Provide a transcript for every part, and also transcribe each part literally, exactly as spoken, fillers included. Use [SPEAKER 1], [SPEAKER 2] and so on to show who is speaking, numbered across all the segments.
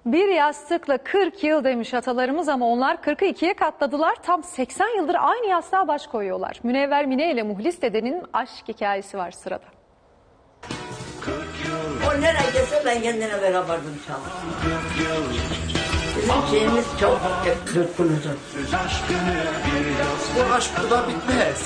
[SPEAKER 1] Bir yastıkla kırk yıl demiş atalarımız ama onlar kırkı ikiye katladılar. Tam seksen yıldır aynı yastığa baş koyuyorlar. Münevver Mine ile Muhlis dedenin aşk hikayesi var sırada.
[SPEAKER 2] O nereye gelse ben kendine beraberdim çaldım. Bizim şeyimiz çok tutkunuzu.
[SPEAKER 3] Bu aşk burada bitmez.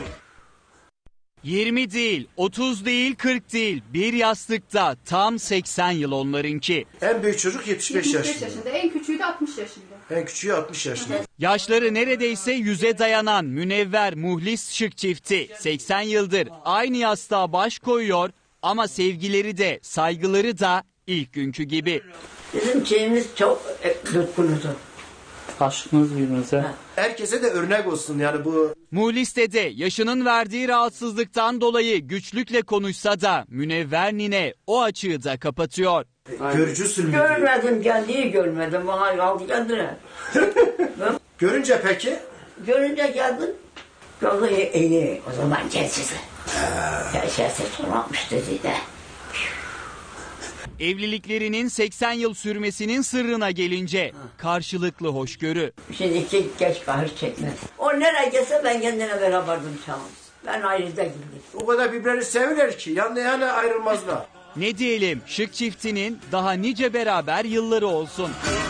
[SPEAKER 4] yirmi değil, otuz değil, kırk değil. Bir yastıkta tam seksen yıl onlarınki.
[SPEAKER 3] En büyük çocuk yetmiş beş
[SPEAKER 5] yetmiş beş
[SPEAKER 3] yaşında.
[SPEAKER 5] yaşında, en küçüğü de altmış yaşında.
[SPEAKER 3] En küçüğü altmış yaşında.
[SPEAKER 4] Yaşları neredeyse yüze dayanan Münevver Muhlis Şık çifti seksen yıldır aynı yastığa baş koyuyor ama sevgileri de saygıları da ilk günkü gibi.
[SPEAKER 2] Bizim şeyimiz çok tutkunuzu.
[SPEAKER 6] Aşkınız birbirinize.
[SPEAKER 3] Herkese de örnek olsun yani bu.
[SPEAKER 4] Muhlis dede yaşının verdiği rahatsızlıktan dolayı güçlükle konuşsa da Münevver nine o açığı da kapatıyor.
[SPEAKER 3] Görücüsün mü diyor.
[SPEAKER 2] Görmedim, geldiği görmedim. Bana aldı geldiler.
[SPEAKER 3] Görünce peki?
[SPEAKER 2] Görünce geldim. Yolda iyi, iyi. O zaman gel size. Yaşası sormamış dedi de.
[SPEAKER 4] Evliliklerinin seksen yıl sürmesinin sırrına gelince karşılıklı hoşgörü.
[SPEAKER 2] Şimdi iki geç kahır çekmez. O nereye gelse ben kendine beraberdim çaldım. Ben ayrıda gittim.
[SPEAKER 3] O kadar birbirini severler ki yanına yana ayrılmazlar.
[SPEAKER 4] Ne diyelim, Şık çiftinin daha nice beraber yılları olsun.